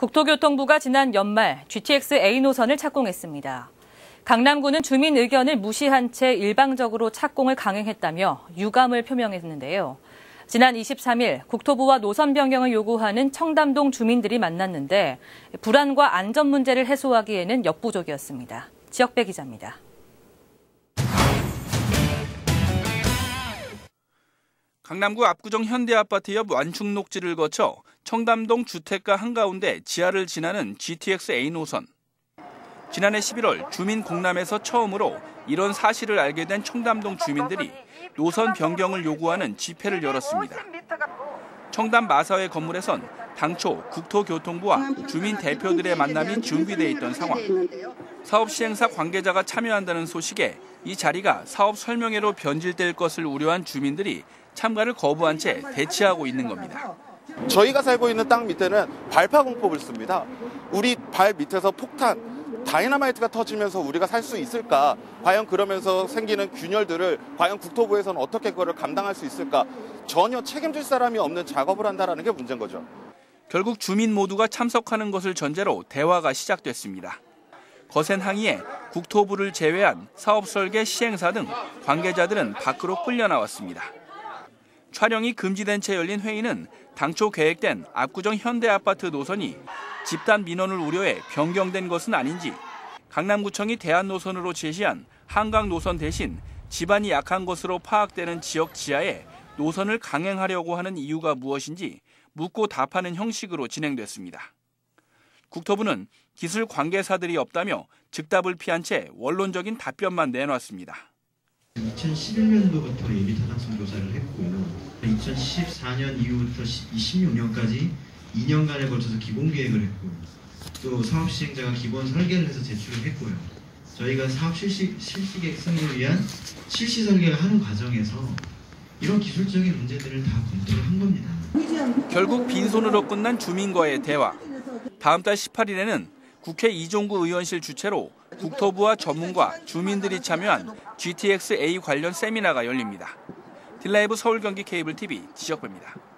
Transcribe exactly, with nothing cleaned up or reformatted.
국토교통부가 지난 연말 지티엑스 A 노선을 착공했습니다. 강남구는 주민 의견을 무시한 채 일방적으로 착공을 강행했다며 유감을 표명했는데요. 지난 이십삼 일 국토부와 노선 변경을 요구하는 청담동 주민들이 만났는데 불안과 안전 문제를 해소하기에는 역부족이었습니다. 지역배 기자입니다. 강남구 압구정 현대아파트 옆 완충녹지를 거쳐 청담동 주택가 한가운데 지하를 지나는 지티엑스 A 노선. 지난해 십일월 주민 공람에서 처음으로 이런 사실을 알게 된 청담동 주민들이 노선 변경을 요구하는 집회를 열었습니다. 청담 마사회 건물에선 당초 국토교통부와 주민 대표들의 만남이 준비돼 있던 상황. 사업 시행사 관계자가 참여한다는 소식에 이 자리가 사업 설명회로 변질될 것을 우려한 주민들이 참가를 거부한 채 대치하고 있는 겁니다. 저희가 살고 있는 땅 밑에는 발파 공법을 씁니다. 우리 발 밑에서 폭탄, 다이너마이트가 터지면서 우리가 살 수 있을까? 과연 그러면서 생기는 균열들을 과연 국토부에서는 어떻게 그거를 감당할 수 있을까? 전혀 책임질 사람이 없는 작업을 한다는 게 문제인 거죠. 결국 주민 모두가 참석하는 것을 전제로 대화가 시작됐습니다. 거센 항의에 국토부를 제외한 사업 설계 시행사 등 관계자들은 밖으로 끌려 나왔습니다. 촬영이 금지된 채 열린 회의는 당초 계획된 압구정 현대아파트 노선이 집단 민원을 우려해 변경된 것은 아닌지, 강남구청이 대안 노선으로 제시한 한강 노선 대신 지반이 약한 것으로 파악되는 지역 지하에 노선을 강행하려고 하는 이유가 무엇인지 묻고 답하는 형식으로 진행됐습니다. 국토부는 기술 관계사들이 없다며 즉답을 피한 채 원론적인 답변만 내놨습니다. 이천십일 년도부터 예비 타당성 조사를 했고요. 이천십사 년 이후부터 이십육 년까지 이 년간에 걸쳐서 기본 계획을 했고요. 또 사업 시행자가 기본 설계를 해서 제출을 했고요. 저희가 사업 실시, 실시 계획 승인을 위한 실시 설계를 하는 과정에서 이런 기술적인 문제들을 다 검토를 한 겁니다. 결국 빈손으로 끝난 주민과의 대화. 다음 달 십팔 일에는 국회 이종구 의원실 주최로 국토부와 전문가, 주민들이 참여한 지티엑스 A 관련 세미나가 열립니다. 딜라이브 서울 경기 케이블 티비 지적배입니다.